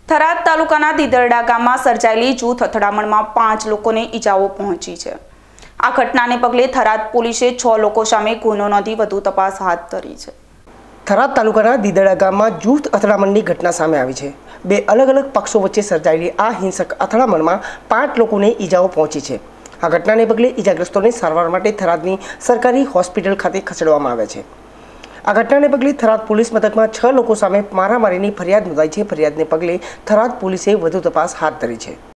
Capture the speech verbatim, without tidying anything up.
થરાદ તાલુકાના દીદરડા ગામમાં સર્જાયેલી જૂથ અથડામણમાં પાંચ લોકોને ઈજાઓ પહોંચી છે। આ ઘટનાને પગલે થરાદ પોલીસે છ લોકો સામે ગુનો નોંધી વધુ તપાસ હાથ ધરી છે। થરાદ તાલુકાના દીદરડા ગામમાં જૂથ અથડામણની ઘટના સામે આવી છે। બે અલગ અલગ પક્ષો વચ્ચે સર્જાયેલી આ હિંસક અથડામણમાં પાંચ લોકોને ઈજાઓ પહોંચી છે। આ ઘટનાને પગલે ઈજાગ્રસ્તોને સારવાર માટે થરાદની સરકારી હોસ્પિટલ ખાતે ખસેડવામાં આવ્યા છે। આ ઘટનાને પગલે થરાદ પોલીસ મથકમાં છ લોકો સામે મારામારીની ફરિયાદ નોંધાઈ છે। ફરિયાદને પગલે થરાદ પોલીસે વધુ તપાસ હાથ ધરી છે।